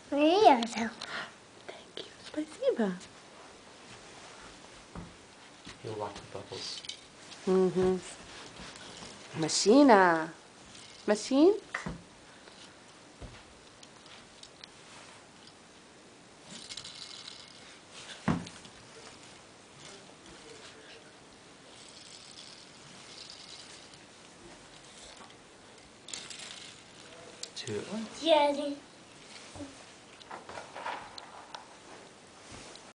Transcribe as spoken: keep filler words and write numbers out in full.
Приятно. Thank you. Спасибо. He'll like the bubbles. Mm-hmm. Machina. Machine? Two. Daddy.